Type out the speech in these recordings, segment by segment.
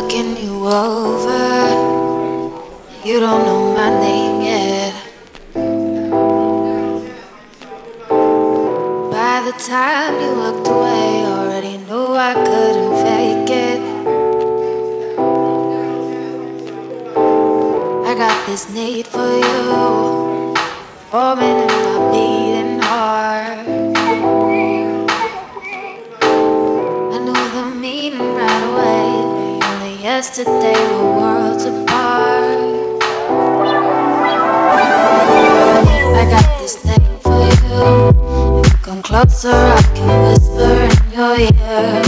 looking you over. You don't know my name yet. By the time you looked away, already knew I couldn't fake it. I got this need for you, forming in my beating heart. I knew the meaning right away. Only yesterday we're worlds apart. I got this name for you. If you come closer, I can whisper in your ear.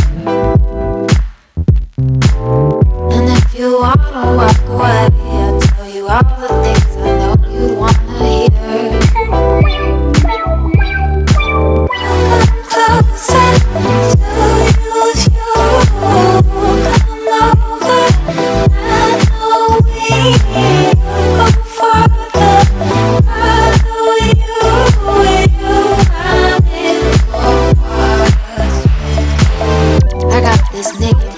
And if you wanna walk away, I'll tell you all the things I know you'd wanna hear. Come closer to you if you come over. I know we'll go further. Further with you, I'm in for us. I got this need.